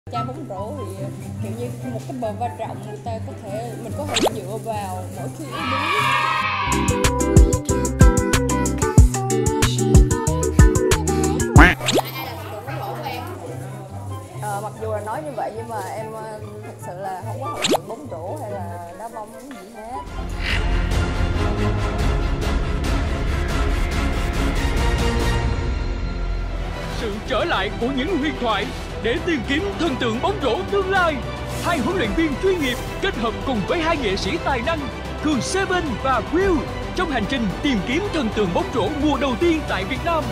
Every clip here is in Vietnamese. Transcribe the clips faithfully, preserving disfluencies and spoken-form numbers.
Chơi bóng rổ thì kiểu như một cái bờ va rộng, người ta có thể mình có thể dựa vào mỗi khi yếu đuối. Ờ, mặc dù là nói như vậy nhưng mà em thật sự là không có học được bóng rổ hay là đá bóng gì hết. Sự trở lại của những huyền thoại để tìm kiếm thần tượng bóng rổ tương lai. Hai huấn luyện viên chuyên nghiệp kết hợp cùng với hai nghệ sĩ tài năng Cường Seven và Will trong hành trình tìm kiếm thần tượng bóng rổ mùa đầu tiên tại Việt Nam.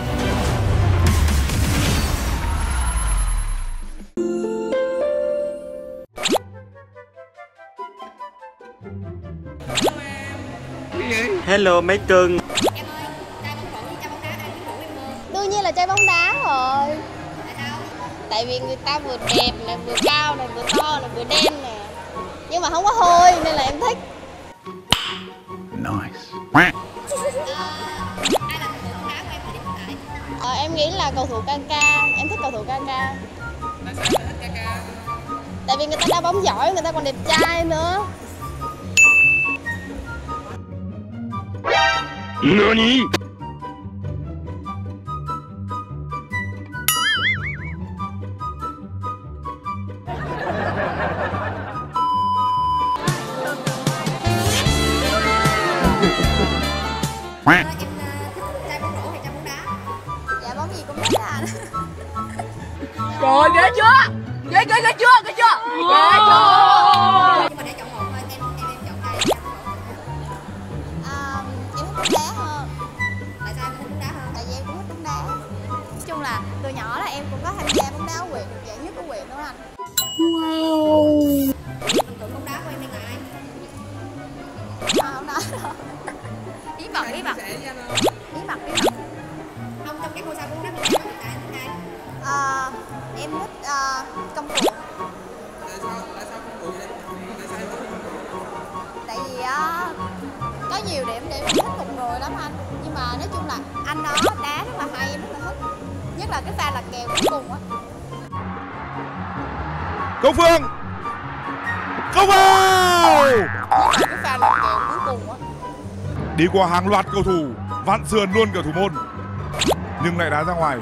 Hello mấy cưng. Em ơi, chơi bóng rổ với chơi bóng đá ai cũng rủ em hơn. Đương nhiên là chơi bóng đá rồi. Tại sao? Tại vì người ta vừa đẹp này, vừa cao này, vừa to này, vừa đen nè. Nhưng mà không có hôi nên là em thích. Nice. À, ai là thần tượng bóng đá của em thời điểm hiện tại? Ờ, em nghĩ là cầu thủ Kaka. Em thích cầu thủ Kaka. Tại sao em thích Kaka? Tại vì người ta đá bóng giỏi, người ta còn đẹp trai nữa. Nani? Em thích chơi bóng rổ hay chơi bóng đá? Dạ bóng gì cũng thích anh. Rồi ghê chưa? Ghê ghê ghê chưa? Ghê chưa? Ghê chưa? Nhưng mà để chọn một thôi, em em em chọn chơi bóng rổ. À, em thích bóng đá hơn. Tại sao em thích bóng đá hơn? Tại vì em cũng thích bóng đá. Nói chung là từ nhỏ là em cũng có tham gia bóng đá ở huyện, giải nhất của huyện đó anh. Wow. Thần tượng bóng đá của em là ai? À, không nói đâu. Bí mật, bí mật. Bí mật, bí mật. Không, trong các ngôi sao bóng đá Việt Nam hiện tại em thích ai? À, em thích uh, Công Phượng. Tại sao tại sao không đủ vậy? Tại sao em thích? Tại vì á có nhiều điểm để mình thích một người lắm anh. Nhưng mà nói chung là anh đó đá rất là hay, em rất là thích. Nhất là cái pha lật kèo cuối cùng á. Công Phương, không vào. Nhất là cái pha lật kèo cuối cùng á. Đi qua hàng loạt cầu thủ, vặn sườn luôn cả thủ môn, nhưng lại đá ra ngoài.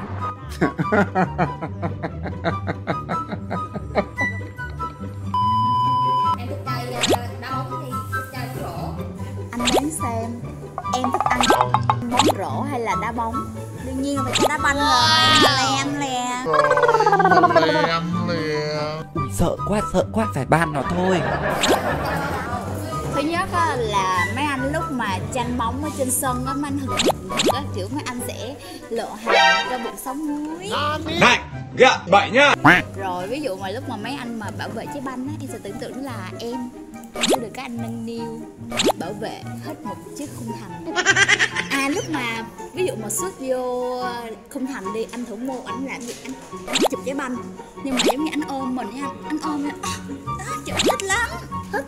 Em thích chơi đá bóng hay thích chơi bóng rổ? Anh đoán xem em thích ăn bóng rổ hay là đá bóng? Đương nhiên là phải chơi đá banh rồi. Lem lè. Ui, sợ quá, sợ quá, phải ban nó thôi. Thứ nhất á, là mấy anh lúc mà tranh bóng ở trên sân á, mấy anh hừng hực á, kiểu mấy anh sẽ lộ hàng cho bụng sống muối. Này, gạ bậy nhá. Rồi ví dụ mà lúc mà mấy anh mà bảo vệ trái banh á, em sẽ tưởng tượng là em em sẽ được các anh nâng niu bảo vệ hết một chiếc khung thành. À lúc mà ví dụ mà xuất vô khung thành đi, anh thủ môn anh làm gì, anh, anh chụp trái banh nhưng mà giống như anh ôm mình nha, anh ôm nha, đó trời thích lắm, thích.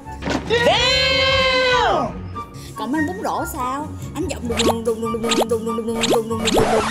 Còn mấy anh bóng rổ sao, anh giọng đùng đùng đùng đùng đùng đùng đùng đùng đùng đùng đùng đùng đùng.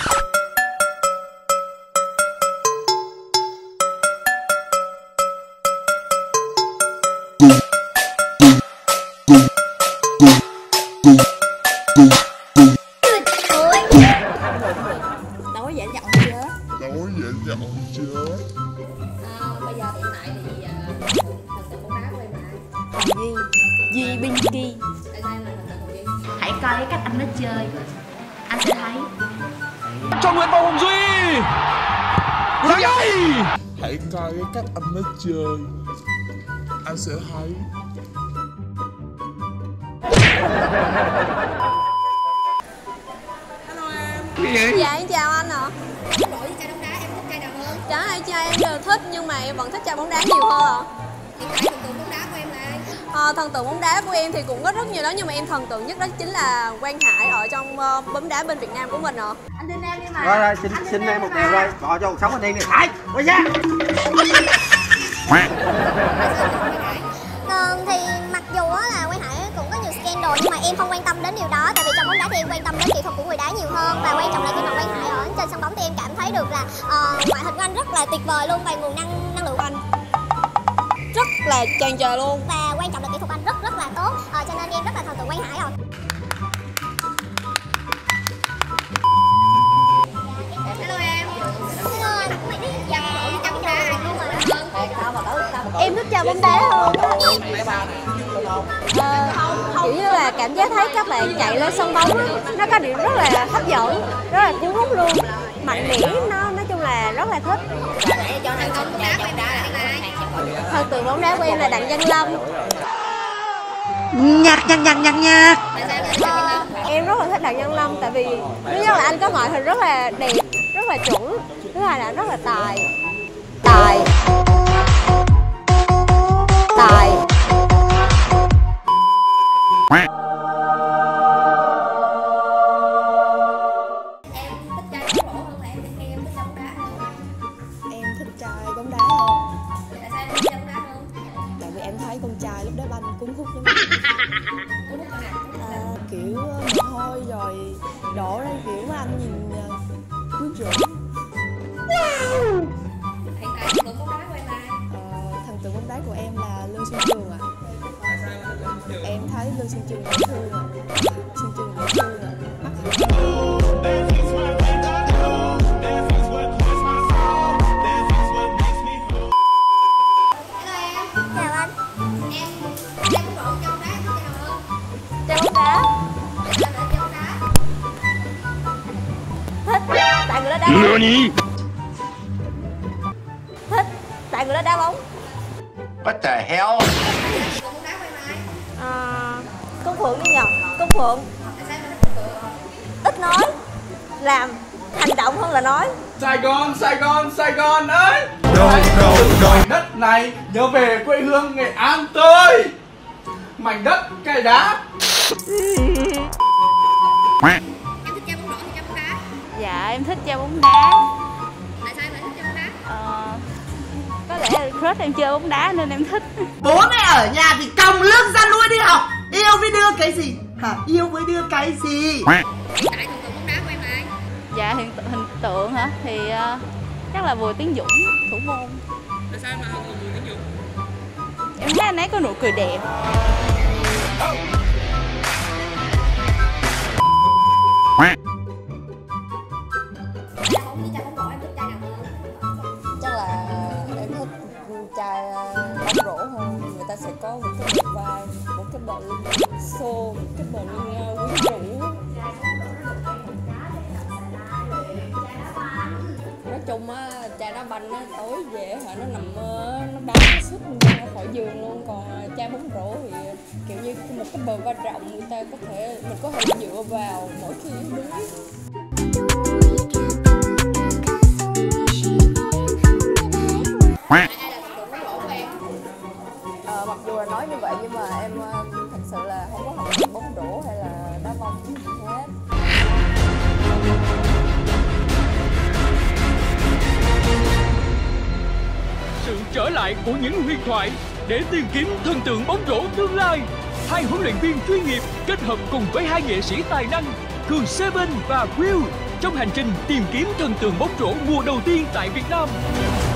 Tối dễ giọng chưa? Tối dễ giọng chưa? À, bây giờ hiện tại thì uh, thần tượng bóng đá của em là ai? Hồng Duy, Duy Binky. Tại sao em là thần tượng Hồng Duy? Hãy coi cái cách anh nó chơi, anh sẽ thấy. Cho Nguyễn Bảo Hồng Duy. Rồi ơi. Hãy coi cái cách anh nó chơi, anh sẽ thấy. Dạ em chào anh ạ. Bóng rổ với chơi bóng đá em thích chơi nào hơn? Cả hai trai em đều thích nhưng mà em vẫn thích chơi bóng đá nhiều hơn ạ. Hiện tại thần tượng bóng đá của em là ai? À, thần tượng bóng đá của em thì cũng có rất nhiều đó, nhưng mà em thần tượng nhất đó chính là Quang Hải ở trong uh, bóng đá bên Việt Nam của mình ạ. Anh tin em đi mà. Rồi rồi, xin xin em một điều rồi, gọi cho cuộc sống anh đi nè. Phải, quay ra. Thường thì mặc dù là Quang Hải cũng có nhiều scandal nhưng mà em không quan tâm đến điều đó, tại vì trong bóng đá thì em quan tâm đến kỹ thuật của người đá nhiều hơn, và quan trọng là khi mà Quang Hải ở trên sân bóng thì em cảm thấy được là uh, ngoại hình của anh rất là tuyệt vời luôn, và nguồn năng năng lượng của anh. là tràn trề luôn. Và quan trọng là kỹ thuật anh rất rất là tốt, ờ, cho nên em rất là thần tượng Quang Hải rồi. Hello em. Hello anh. Dạ bộ trong bóng đá ai luôn rồi hơn. Em thích chơi bóng đá hơn. Ờ, kiểu như là cảm giác thấy các bạn chạy lên sân bóng á, nó có điểm rất là hấp dẫn, rất là cuốn hút luôn, mạnh mẽ, nó nói chung là rất là thích. Cho thành công bóng đá của em đã là ai? Thần tượng bóng đá của em là Đặng Văn Lâm. Nhạc nhạc nhạc nhạc nhạc. Ờ, em rất là thích Đặng Văn Lâm tại vì thứ nhất là anh có ngoại hình rất là đẹp, rất là chuẩn, thứ hai là anh rất là tài. Tài. Tài. Em thích trai bóng rổ hơn là em thích em thích bóng đá hơn. Em thích trai bóng đá hơn. Tại sao em thích bóng đá hơn? Tại vì em thấy con trai lúc đá banh cuốn hút lắm. Cuốn hút con nào? À, kiểu mồ hôi rồi đổ ra kiểu mà anh nhìn quyến rũ. Hiện tại thần tượng bóng đá của em là ai? Ờ, thần tượng bóng đá của em là Lương Xuân Trường ạ. Em thấy Lương Xuân Trường dễ thương ạ. Xuân Trường dễ thương ạ. Chào anh. Em chơi bóng rổ trong đá em thích cái nào hơn? Chơi bóng đá. Tại sao lại chơi bóng đá? Thích tại người đó đá bóng. Thích tại người đó đá bóng. What the hell? Thần tượng bóng đá của em là ai? À, Công Phượng đi nhờ. Công Phượng Tại sao em thích thần tượng? ít nói, làm hành động hơn là nói. Sài Gòn, Sài Gòn, Sài Gòn ơi! Đâu, đâu, đâu. Mảnh đất này nhớ về quê hương Nghệ An tôi! Mảnh đất cây đá! Em thích chơi bóng rổ hay chơi bóng đá? Dạ em thích chơi bóng đá. Tại sao em lại thích chơi bóng đá? Ờ, có lẽ là crush em chơi bóng đá nên em thích. Bố mẹ ở nhà thì còng lưng ra nuôi đi học. Yêu với đưa cái gì? Hả? Yêu với đưa cái gì? Hiện tại thần tượng bóng đá của em là ai? Dạ hình, hình tượng hả? Thì uh, chắc là Bùi Tiến Dũng, thủ môn. Tại sao mà không còn Bùi Tiến Dũng? Em thấy anh ấy có nụ cười đẹp. Chơi bóng với chơi bóng rổ em thích trai nào hơn? Chắc là em thích trai bóng rổ hơn. Người ta sẽ có một cái bờ vai, một cái bờ lưng xô, một cái bờ lưng quyến rũ. Nói chung á, trai đá banh á, tối về hả nó nằm mơ, nó bám nó sút ra khỏi giường luôn. Còn trai bóng rổ thì kiểu như một cái bờ vai rộng, người ta có thể mình có thể dựa vào mỗi khi yếu đuối. Ai là thần tượng bóng rổ của em? Ờ, mặc dù là nói như vậy nhưng mà em ờ, thật sự là không có học được bóng rổ hay là đá bóng gì hết. Sự trở lại của những huyền thoại để tìm kiếm thần tượng bóng rổ tương lai. Hai huấn luyện viên chuyên nghiệp kết hợp cùng với hai nghệ sĩ tài năng Cường Seven và Will trong hành trình tìm kiếm thần tượng bóng rổ mùa đầu tiên tại Việt Nam.